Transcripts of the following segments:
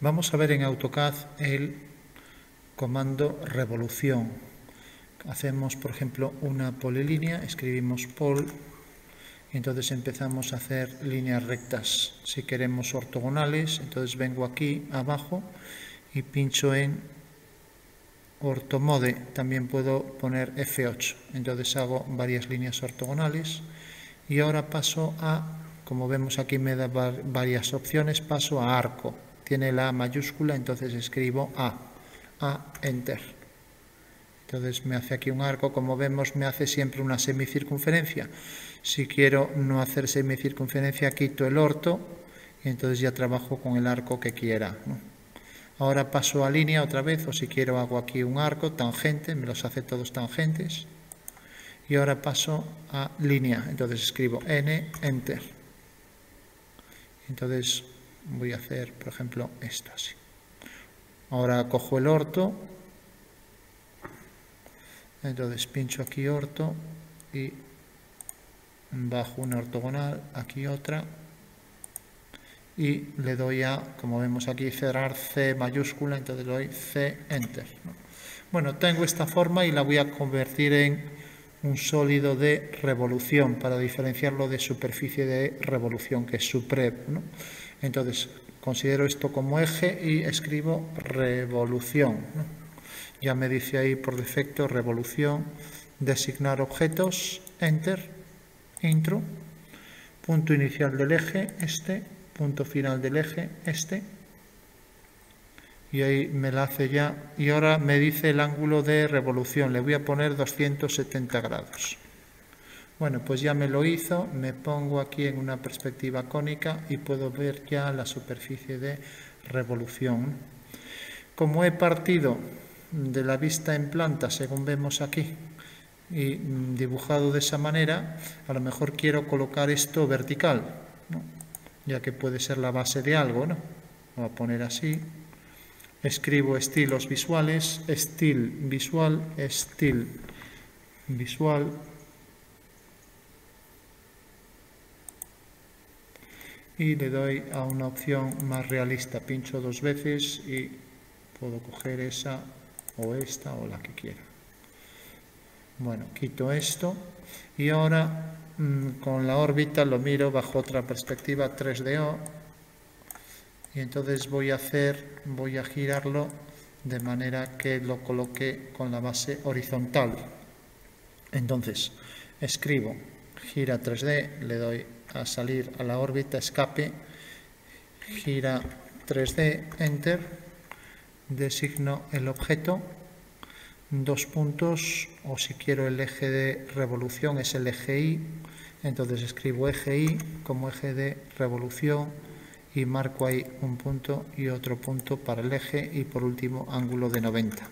Vamos a ver en AutoCAD el comando revolución. Hacemos, por ejemplo, una polilínea, escribimos pol y entonces empezamos a hacer líneas rectas. Si queremos ortogonales, entonces vengo aquí abajo y pincho en ortomode. También puedo poner F8. Entonces hago varias líneas ortogonales y ahora paso a, como vemos aquí me da varias opciones, paso a arco. Tiene la A mayúscula, entonces escribo A, Enter. Entonces me hace aquí un arco, como vemos me hace siempre una semicircunferencia. Si quiero no hacer semicircunferencia, quito el orto y entonces ya trabajo con el arco que quiera, ¿no? Ahora paso a línea otra vez, o si quiero hago aquí un arco, tangente, me los hace todos tangentes. Y ahora paso a línea, entonces escribo N, Enter. Entonces voy a hacer, por ejemplo, esto así. Ahora cojo el orto, entonces pincho aquí orto y bajo una ortogonal, aquí otra, y le doy a, como vemos aquí, cerrar C mayúscula, entonces le doy C, Enter, ¿no? Bueno, tengo esta forma y la voy a convertir en un sólido de revolución para diferenciarlo de superficie de revolución, que es suprep, ¿no? Entonces, considero esto como eje y escribo revolución, ¿no? Ya me dice ahí por defecto revolución, designar objetos, Enter, intro, punto inicial del eje, este, punto final del eje, este, y ahí me la hace ya, y ahora me dice el ángulo de revolución, le voy a poner 270 grados. Bueno, pues ya me lo hizo, me pongo aquí en una perspectiva cónica y puedo ver ya la superficie de revolución. Como he partido de la vista en planta, según vemos aquí, y dibujado de esa manera, a lo mejor quiero colocar esto vertical, ¿no? Ya que puede ser la base de algo, ¿no? Voy a poner así. Escribo estilos visuales, estil visual, estil visual. Y le doy a una opción más realista, pincho dos veces y puedo coger esa o esta o la que quiera. Bueno, quito esto y ahora con la órbita lo miro bajo otra perspectiva 3DO y entonces voy a girarlo de manera que lo coloque con la base horizontal. Entonces escribo gira 3D, le doy a salir a la órbita, escape, gira 3D, Enter, designo el objeto, dos puntos, o si quiero el eje de revolución es el eje Y, entonces escribo eje Y como eje de revolución y marco ahí un punto y otro punto para el eje y por último ángulo de 90.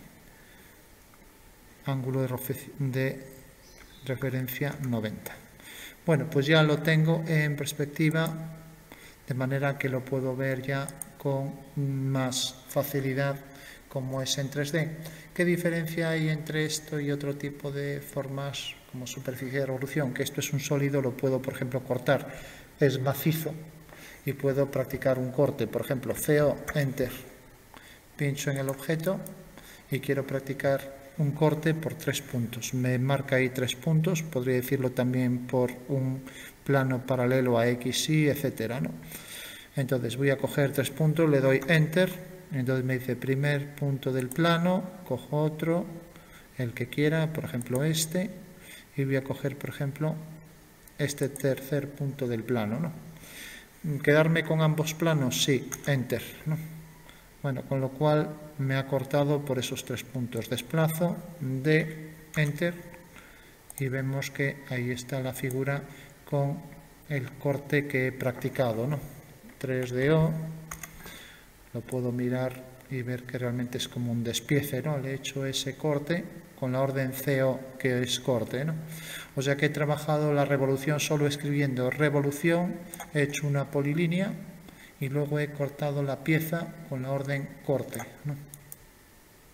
Ángulo de referencia 90. Bueno, pues ya lo tengo en perspectiva, de manera que lo puedo ver ya con más facilidad como es en 3D. ¿Qué diferencia hay entre esto y otro tipo de formas como superficie de revolución? Que esto es un sólido, lo puedo, por ejemplo, cortar. Es macizo y puedo practicar un corte. Por ejemplo, CO, Enter. Pincho en el objeto y quiero practicar un corte por 3 puntos. Me marca ahí 3 puntos, podría decirlo también por un plano paralelo a X, Y, etcétera, ¿no? Entonces voy a coger 3 puntos, le doy Enter, entonces me dice primer punto del plano, cojo otro, el que quiera, por ejemplo este, y voy a coger, por ejemplo, este tercer punto del plano, ¿no? ¿Quedarme con ambos planos? Sí, Enter, ¿no? Bueno, con lo cual me ha cortado por esos 3 puntos. Desplazo de Enter y vemos que ahí está la figura con el corte que he practicado, ¿no? 3DO, lo puedo mirar y ver que realmente es como un despiece, ¿no? Le he hecho ese corte con la orden CO que es corte, ¿no? O sea que he trabajado la revolución solo escribiendo revolución, he hecho una polilínea y luego he cortado la pieza con la orden corte, ¿no?